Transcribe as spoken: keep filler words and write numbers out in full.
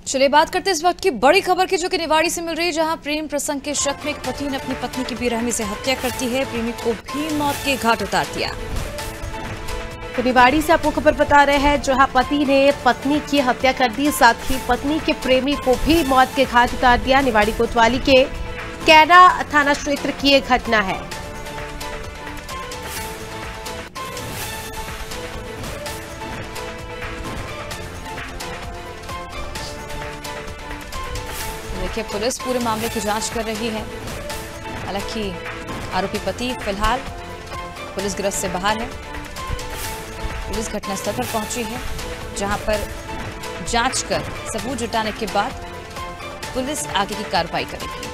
चलिए बात करते हैं इस वक्त की बड़ी खबर की, जो कि निवाड़ी से मिल रही है, जहां प्रेम प्रसंग के शक में एक पति ने अपनी पत्नी की बेरहमी से हत्या करती है। प्रेमी को भी मौत के घाट उतार दिया। तो निवाड़ी से आपको खबर बता रहे हैं, जहां पति ने पत्नी की हत्या कर दी, साथ ही पत्नी के प्रेमी को भी मौत के घाट उतार दिया। निवाड़ी कोतवाली के कैरा थाना क्षेत्र की यह घटना है। देखिए, पुलिस पूरे मामले की जांच कर रही है। हालांकि आरोपी पति फिलहाल पुलिस गिरफ्त से बाहर है। पुलिस घटनास्थल पर पहुंची है, जहां पर जांच कर सबूत जुटाने के बाद पुलिस आगे की कार्रवाई करेगी।